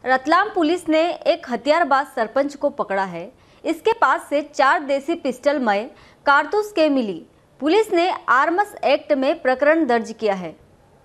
Ratlam police ने एक हथियारबाज सरपंच को पकड़ा है। इसके पास से 4 देसी पिस्टल मय कारतूस के मिली। पुलिस ने आर्म्स एक्ट में प्रकरण दर्ज किया है।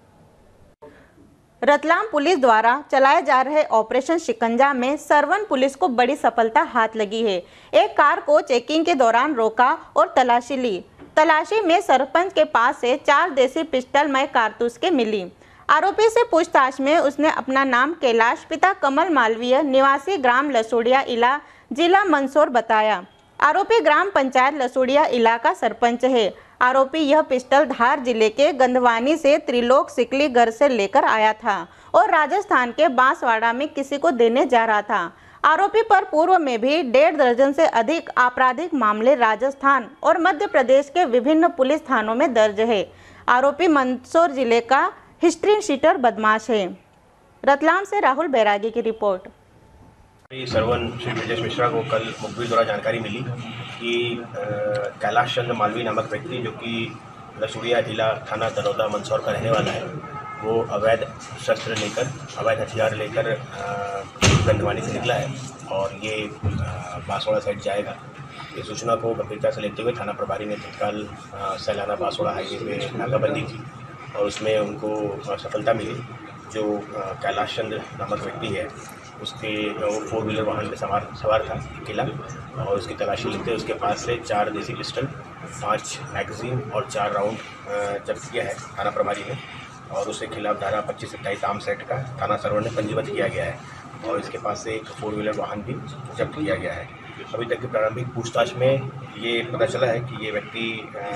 रतलाम पुलिस द्वारा चलाए जा रहे ऑपरेशन शिकंजा में सरवन पुलिस को बड़ी सफलता हाथ लगी है। एक कार को चेकिंग के दौरान रोका और तलाशी ली। तलाशी में सरपंच के पास से 4 देसी पिस्टल मय कारतूस के मिली। आरोपी से पूछताछ में उसने अपना नाम कैलाश पिता कमल मालवीय निवासी ग्राम लसोड़िया इला जिला मंदसौर बताया। आरोपी ग्राम पंचायत लसोड़िया इला का सरपंच है। आरोपी यह पिस्टल धार जिले के गंधवानी से त्रिलोक सिकली घर से लेकर आया था और राजस्थान के बांसवाड़ा में किसी को देने जा रहा था। आरोपी पर पूर्व में भी 1.5 दर्जन से अधिक आपराधिक मामले राजस्थान और मध्य प्रदेश के विभिन्न पुलिस थानों में दर्ज है। आरोपी मंदसौर जिले का हिस्ट्री शीटर बदमाश है। रतलाम से राहुल बैरागी की रिपोर्ट। सरवन श्री ब्रजेश मिश्रा को कल मुखबिर द्वारा जानकारी मिली कि कैलाश चंद्र मालवी नामक व्यक्ति जो कि लसुड़िया इला थाना दरौदा मंदसौर का रहने वाला है, वो अवैध शस्त्र लेकर अवैध हथियार लेकर गंधवानी से निकला है और ये बांसवाड़ा साइड जाएगा। इस सूचना को गंभीरता से लेते हुए थाना प्रभारी ने तत्काल सैलाना बांसवाड़ा हाईवे पे नाकाबंदी की और उसमें उनको सफलता मिली। जो कैलाश चंद्र नामक व्यक्ति है उसके 4 व्हीलर वाहन में सवार था अकेला और उसकी तलाशी लेते उसके पास से 4 देसी पिस्टल, 5 मैगजीन और 4 राउंड जब्त किया है थाना प्रभारी ने और उसके खिलाफ धारा 25-27 आर्म्स एक्ट का थाना सरवन ने पंजीबद्ध किया गया है और इसके पास से एक 4 व्हीलर वाहन भी जब्त किया गया है। अभी तक की प्रारंभिक पूछताछ में ये पता चला है कि ये व्यक्ति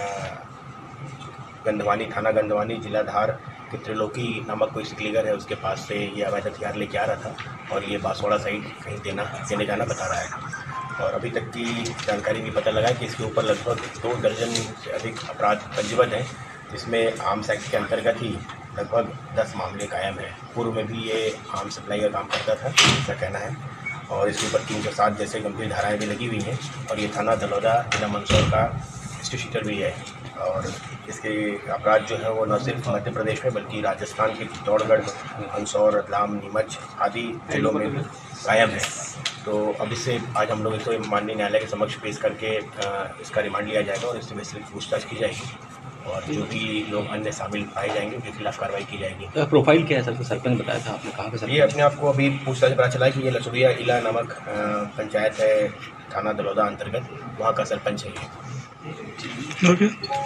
गंधवानी थाना गंधवानी जिला धार कि त्रिलोकी नामक कोई सिकलीगर है, उसके पास से ये अवैध हथियार लेके आ रहा था और ये बांसवाड़ा साइड कहीं देने जाना बता रहा है। और अभी तक की जानकारी भी पता लगा है कि इसके ऊपर लगभग 2 दर्जन से अधिक अपराध पंजीबद्ध हैं, जिसमें आर्म्स एक्ट के अंतर्गत ही लगभग 10 मामले कायम हैं। पूर्व में भी ये आर्म्स सप्लाई का काम करता था, ऐसा कहना है, और इसके ऊपर 307 जैसे गंभीर धाराएँ भी लगी हुई हैं और ये थाना दरौदा जिला मंदसौर का हिस्ट्री शीटर भी है। और इसके अपराध जो है वो न सिर्फ मध्य प्रदेश में बल्कि राजस्थान के चित्तौड़गढ़, मंदसौर, रतलाम, नीमच आदि जिलों में भी कायम है। तो अब इससे आज हम लोग इसको माननीय न्यायालय के समक्ष पेश करके इसका रिमांड लिया जाएगा और इससे विस्तृत पूछताछ की जाएगी और जो भी लोग अन्य शामिल पाए जाएंगे उनके खिलाफ कार्रवाई की जाएगी। प्रोफाइल क्या है सर? सरपंच बताया था आपने, कहाँ पे? ये अपने आप को अभी पूछताछ पता चला है कि ये लसुड़िया इला नामक पंचायत है थाना दरौदा अंतर्गत, वहाँ का सरपंच है ये।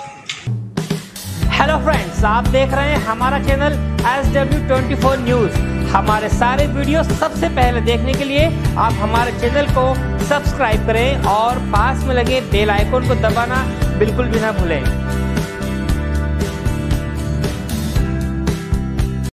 हेलो फ्रेंड्स, आप देख रहे हैं हमारा चैनल SW24 न्यूज। हमारे सारे वीडियो सबसे पहले देखने के लिए आप हमारे चैनल को सब्सक्राइब करें और पास में लगे बेल आइकन को दबाना बिल्कुल भी ना भूलें।